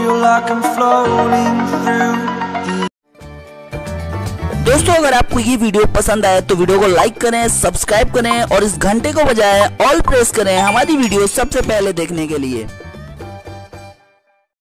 feel like I'm floating through. दोस्तों अगर आपको ये वीडियो पसंद आए तो वीडियो को लाइक करें, सब्सक्राइब करें और इस घंटे को बजाय ऑल प्रेस करें हमारी वीडियो सबसे पहले देखने के लिए।